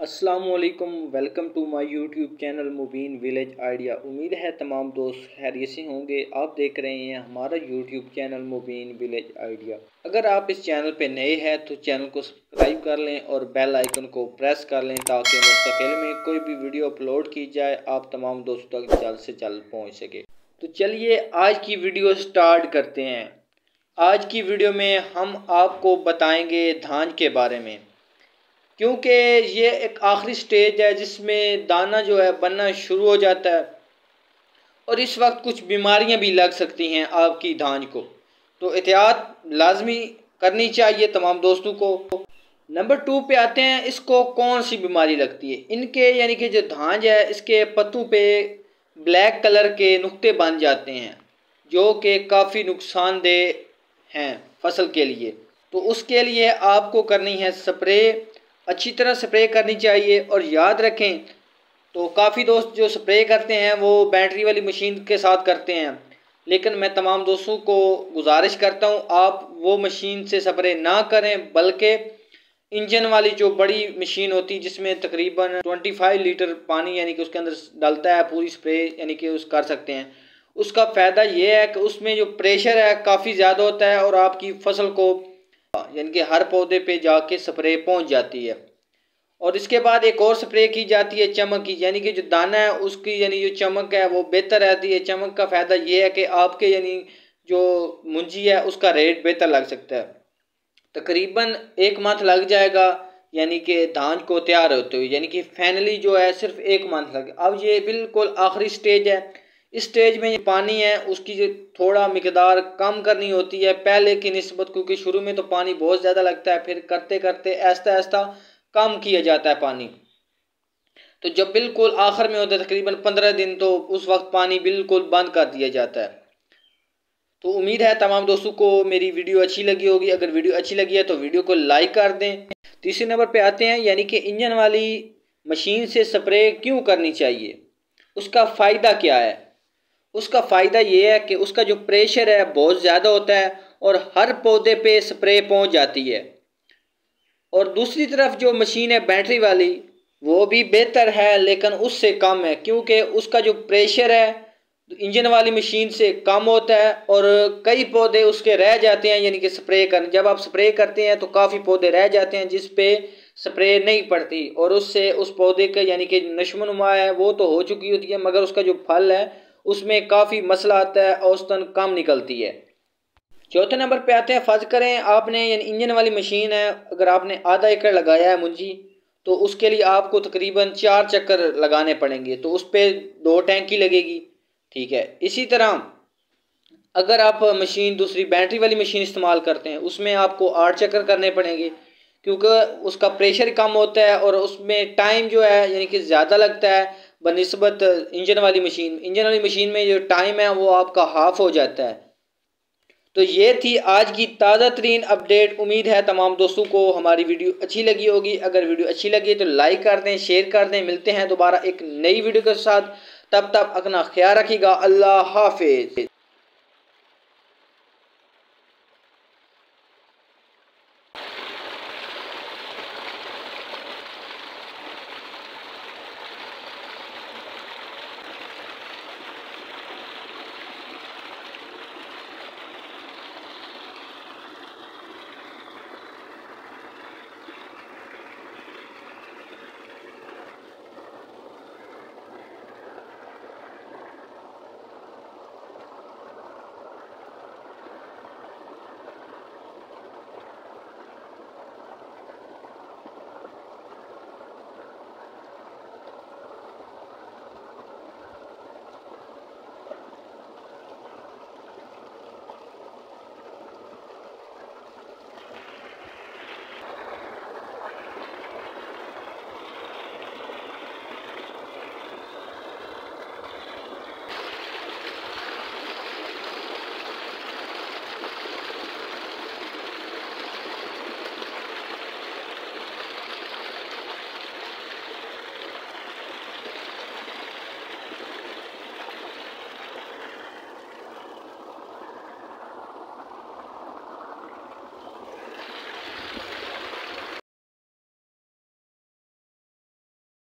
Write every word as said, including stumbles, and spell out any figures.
अस्सलामुअलैकुम, welcome to my YouTube channel Mubeen village idea. उम्मीद है तमाम दोस्त खैरियत से होंगे। आप देख रहे हैं हमारा YouTube channel Mubeen village idea. अगर आप इस चैनल पे नए हैं तो चैनल को सब्सक्राइब कर लें और बेल आइकन को प्रेस कर लें ताकि मुस्तकिल में कोई भी वीडियो अपलोड की जाए आप तमाम दोस्तों तक जल्द से जल्द पहुँच सके। तो चलिए आज की वीडियो स्टार्ट करते हैं। आज की वीडियो में हम आपको बताएंगे धान के बारे में, क्योंकि ये एक आखिरी स्टेज है जिसमें दाना जो है बनना शुरू हो जाता है और इस वक्त कुछ बीमारियां भी लग सकती हैं आपकी धान को, तो एहतियात लाजमी करनी चाहिए तमाम दोस्तों को। नंबर टू पे आते हैं, इसको कौन सी बीमारी लगती है। इनके यानी कि जो धान है इसके पत्तों पे ब्लैक कलर के नुक्ते बन जाते हैं जो कि काफ़ी नुकसानदेह हैं फसल के लिए। तो उसके लिए आपको करनी है स्प्रे, अच्छी तरह स्प्रे करनी चाहिए। और याद रखें, तो काफ़ी दोस्त जो स्प्रे करते हैं वो बैटरी वाली मशीन के साथ करते हैं, लेकिन मैं तमाम दोस्तों को गुजारिश करता हूँ आप वो मशीन से स्प्रे ना करें, बल्कि इंजन वाली जो बड़ी मशीन होती है जिसमें तकरीबन पच्चीस लीटर पानी यानी कि उसके अंदर डलता है, पूरी स्प्रे यानी कि उस कर सकते हैं। उसका फ़ायदा ये है कि उसमें जो प्रेशर है काफ़ी ज़्यादा होता है और आपकी फसल को यानी कि हर पौधे पे जाके स्प्रे पहुंच जाती है। और इसके बाद एक और स्प्रे की जाती है चमक की, यानी कि जो दाना है उसकी यानी जो चमक है वो बेहतर रहती है। चमक का फ़ायदा ये है कि आपके यानी जो मुंजी है उसका रेट बेहतर लग सकता है। तकरीबन एक मंथ लग जाएगा यानी कि धान को तैयार होते हुए, यानी कि फाइनली जो है सिर्फ एक मंथ लगे। अब ये बिल्कुल आखिरी स्टेज है। इस स्टेज में जो पानी है उसकी जो थोड़ा मिकदार कम करनी होती है पहले की निस्बत, क्योंकि शुरू में तो पानी बहुत ज़्यादा लगता है, फिर करते करते आहिस्ता आहिस्ता कम किया जाता है पानी। तो जब बिल्कुल आखिर में होता है तकरीबन पंद्रह दिन, तो उस वक्त पानी बिल्कुल बंद कर दिया जाता है। तो उम्मीद है तमाम दोस्तों को मेरी वीडियो अच्छी लगी होगी। अगर वीडियो अच्छी लगी है तो वीडियो को लाइक कर दें। तीसरे नंबर पे आते हैं, यानी कि इंजन वाली मशीन से स्प्रे क्यों करनी चाहिए, उसका फ़ायदा क्या है। उसका फ़ायदा ये है कि उसका जो प्रेशर है बहुत ज़्यादा होता है और हर पौधे पे स्प्रे पहुंच जाती है। और दूसरी तरफ जो मशीन है बैटरी वाली वो भी बेहतर है लेकिन उससे कम है, क्योंकि उसका जो प्रेशर है इंजन वाली मशीन से कम होता है और कई पौधे उसके रह जाते हैं। यानी कि स्प्रे कर जब आप स्प्रे करते हैं तो काफ़ी पौधे रह जाते हैं जिस पे स्प्रे नहीं पड़ती और उससे उस पौधे का यानी कि नशोनुमा है वो तो हो चुकी होती है, मगर उसका जो फल है उसमें काफ़ी मसला आता है, औसतन कम निकलती है। चौथे नंबर पे आते हैं, फ़र्ज करें आपने यानी इंजन वाली मशीन है, अगर आपने आधा एकड़ लगाया है मुंजी, तो उसके लिए आपको तकरीबन चार चक्कर लगाने पड़ेंगे, तो उस पर दो टैंकी लगेगी। ठीक है, इसी तरह अगर आप मशीन दूसरी बैटरी वाली मशीन इस्तेमाल करते हैं उसमें आपको आठ चक्कर करने पड़ेंगे, क्योंकि उसका प्रेशर कम होता है और उसमें टाइम जो है यानी कि ज़्यादा लगता है बनिस्बत इंजन वाली मशीन। इंजन वाली मशीन में जो टाइम है वो आपका हाफ हो जाता है। तो ये थी आज की ताज़ा तरीन अपडेट। उम्मीद है तमाम दोस्तों को हमारी वीडियो अच्छी लगी होगी। अगर वीडियो अच्छी लगी तो लाइक कर दें, शेयर कर दें। मिलते हैं दोबारा एक नई वीडियो के साथ, तब तक अपना ख्याल रखिएगा। अल्लाह हाफिज़।